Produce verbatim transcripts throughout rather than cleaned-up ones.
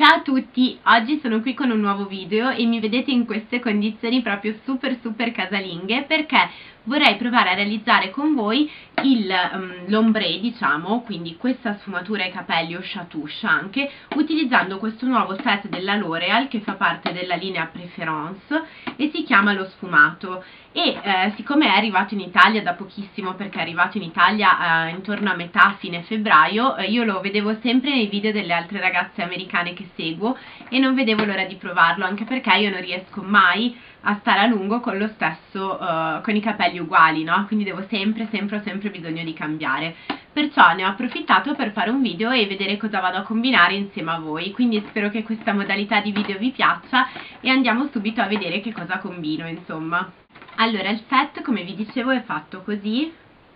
Ciao a tutti, oggi sono qui con un nuovo video e mi vedete in queste condizioni proprio super super casalinghe perché vorrei provare a realizzare con voi um, l'ombre, diciamo, quindi questa sfumatura ai capelli o chatouche anche, utilizzando questo nuovo set della L'Oreal che fa parte della linea Preference e si chiama lo sfumato. E eh, siccome è arrivato in Italia da pochissimo, perché è arrivato in Italia eh, intorno a metà fine febbraio, eh, io lo vedevo sempre nei video delle altre ragazze americane che seguo e non vedevo l'ora di provarlo, anche perché io non riesco mai a stare a lungo con lo stesso, uh, con i capelli uguali, no? Quindi devo sempre, sempre, ho sempre bisogno di cambiare. Perciò ne ho approfittato per fare un video e vedere cosa vado a combinare insieme a voi, quindi spero che questa modalità di video vi piaccia e andiamo subito a vedere che cosa combino, insomma. Allora, il set, come vi dicevo, è fatto così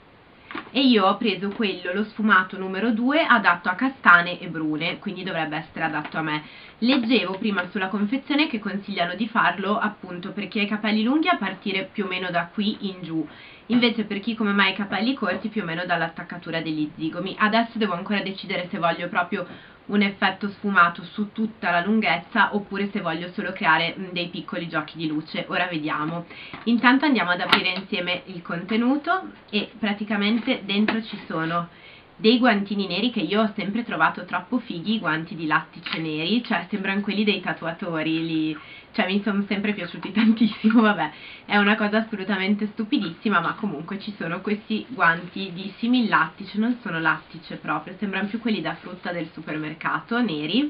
e io ho preso quello, lo sfumato numero due, adatto a castane e brune, quindi dovrebbe essere adatto a me. Leggevo prima sulla confezione che consigliano di farlo appunto per chi ha i capelli lunghi a partire più o meno da qui in giù, invece per chi come me ha i capelli corti più o meno dall'attaccatura degli zigomi. Adesso devo ancora decidere se voglio proprio un effetto sfumato su tutta la lunghezza oppure se voglio solo creare dei piccoli giochi di luce. Ora vediamo. Intanto andiamo ad aprire insieme il contenuto e praticamente dentro ci sono dei guantini neri che io ho sempre trovato troppo fighi, i guanti di lattice neri, cioè sembrano quelli dei tatuatori, li, cioè mi sono sempre piaciuti tantissimo. Vabbè, è una cosa assolutamente stupidissima, ma comunque ci sono questi guanti di simil lattice, non sono lattice proprio, sembrano più quelli da frutta del supermercato, neri.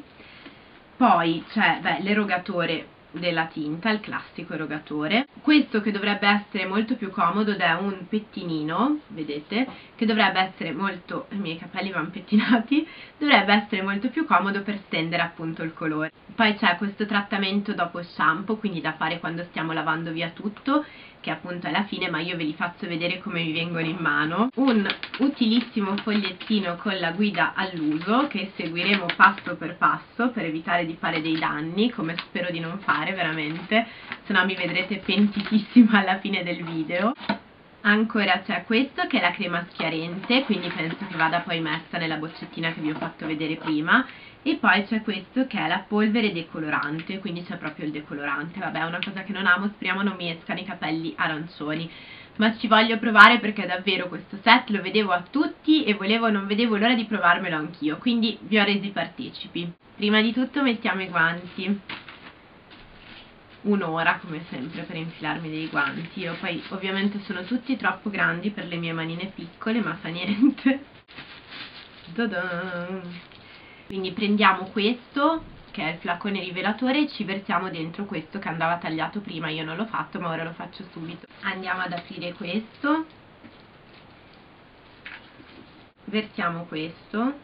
Poi c'è, beh, l'erogatore della tinta, il classico erogatore. Questo che dovrebbe essere molto più comodo ed è un pettinino, vedete, che dovrebbe essere molto, i miei capelli vanno pettinati, dovrebbe essere molto più comodo per stendere appunto il colore. Poi c'è questo trattamento dopo shampoo, quindi da fare quando stiamo lavando via tutto, che appunto è la fine, ma io ve li faccio vedere come mi vengono in mano. Un utilissimo fogliettino con la guida all'uso che seguiremo passo per passo per evitare di fare dei danni, come spero di non fare veramente, se no mi vedrete pentitissima alla fine del video. Ancora c'è questo che è la crema schiarente, quindi penso che vada poi messa nella boccettina che vi ho fatto vedere prima. E poi c'è questo che è la polvere decolorante, quindi c'è proprio il decolorante. Vabbè, è una cosa che non amo, speriamo non mi escano i capelli arancioni, ma ci voglio provare perché davvero questo set lo vedevo a tutti e volevo, non vedevo l'ora di provarmelo anch'io, quindi vi ho resi partecipi. Prima di tutto mettiamo i guanti, un'ora come sempre per infilarmi dei guanti. Io poi ovviamente sono tutti troppo grandi per le mie manine piccole, ma fa niente. Ta-da! Quindi prendiamo questo che è il flacone rivelatore e ci versiamo dentro questo che andava tagliato prima. Io non l'ho fatto ma ora lo faccio subito. Andiamo ad aprire questo, versiamo questo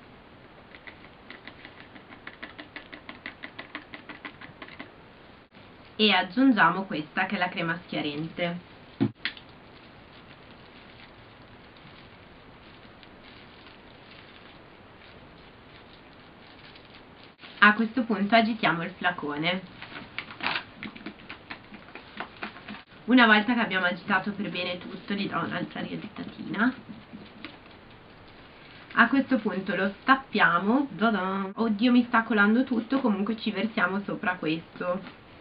e aggiungiamo questa che è la crema schiarente. A questo punto agitiamo il flacone. Una volta che abbiamo agitato per bene tutto, gli do un'altra riattatina. A questo punto lo stappiamo. Oddio, mi sta colando tutto, comunque ci versiamo sopra questo.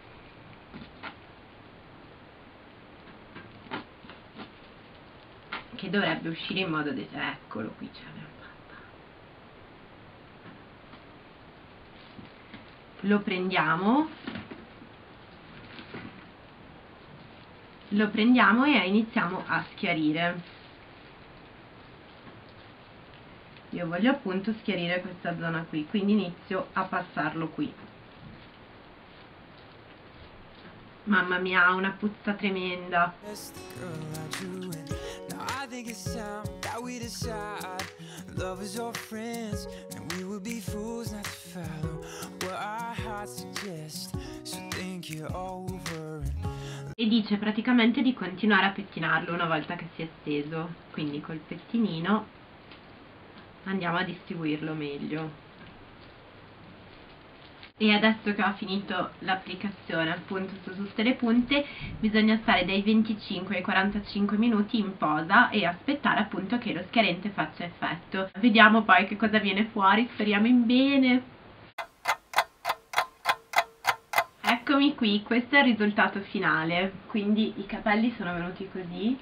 Che dovrebbe uscire in modo de- eccolo qui, ce l'abbiamo fatta. Lo prendiamo lo prendiamo e iniziamo a schiarire. Io voglio appunto schiarire questa zona qui, quindi inizio a passarlo qui. Mamma mia, ha una puzza tremenda. E dice praticamente di continuare a pettinarlo una volta che si è steso, quindi col pettinino andiamo a distribuirlo meglio. E adesso che ho finito l'applicazione appunto su tutte le punte, bisogna stare dai venticinque ai quarantacinque minuti in posa e aspettare appunto che lo schiarente faccia effetto. Vediamo poi che cosa viene fuori, speriamo in bene. eccomi qui, questo è il risultato finale, quindi i capelli sono venuti così.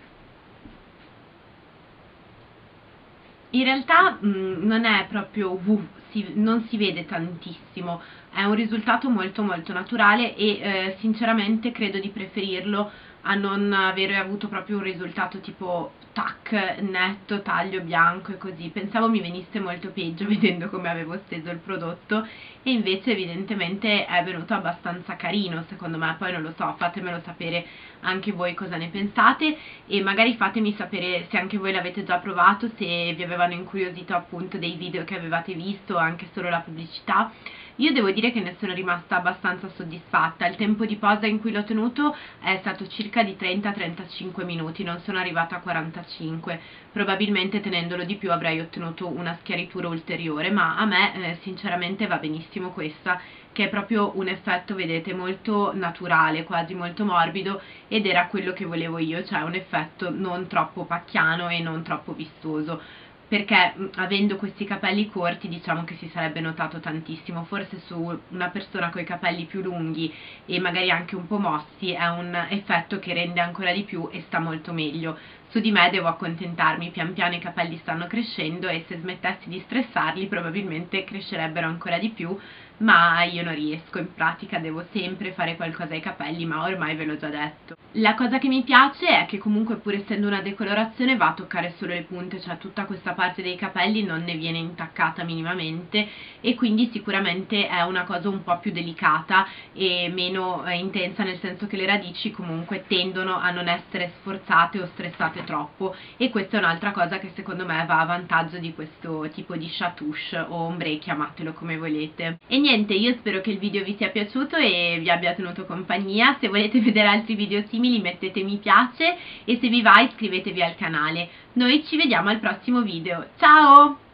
In realtà mh, non è proprio uh, si, non si vede tantissimo, è un risultato molto molto naturale e eh, sinceramente credo di preferirlo a non avere avuto proprio un risultato tipo tac, netto, taglio bianco e così. Pensavo mi venisse molto peggio vedendo come avevo steso il prodotto e invece evidentemente è venuto abbastanza carino secondo me. Poi non lo so, fatemelo sapere anche voi cosa ne pensate e magari fatemi sapere se anche voi l'avete già provato, se vi avevano incuriosito appunto dei video che avevate visto o anche solo la pubblicità. Io devo dire che ne sono rimasta abbastanza soddisfatta, il tempo di posa in cui l'ho tenuto è stato circa di trenta trentacinque minuti, non sono arrivata a quarantacinque, probabilmente tenendolo di più avrei ottenuto una schiaritura ulteriore, ma a me eh, sinceramente va benissimo questa, che è proprio un effetto, vedete, molto naturale, quasi molto morbido, ed era quello che volevo io, cioè un effetto non troppo pacchiano e non troppo vistoso, perché mh, avendo questi capelli corti diciamo che si sarebbe notato tantissimo, forse su una persona con i capelli più lunghi e magari anche un po' mossi è un effetto che rende ancora di più e sta molto meglio. Su di me devo accontentarmi, pian piano i capelli stanno crescendo e se smettessi di stressarli probabilmente crescerebbero ancora di più, ma io non riesco, in pratica devo sempre fare qualcosa ai capelli, ma ormai ve l'ho già detto. La cosa che mi piace è che comunque pur essendo una decolorazione va a toccare solo le punte, cioè tutta questa parte dei capelli non ne viene intaccata minimamente e quindi sicuramente è una cosa un po' più delicata e meno eh, intensa, nel senso che le radici comunque tendono a non essere sforzate o stressate troppo e questa è un'altra cosa che secondo me va a vantaggio di questo tipo di chatouche o ombre, chiamatelo come volete. E niente, io spero che il video vi sia piaciuto e vi abbia tenuto compagnia. Se volete vedere altri video simili mettete mi piace e se vi va iscrivetevi al canale. Noi ci vediamo al prossimo video, ciao!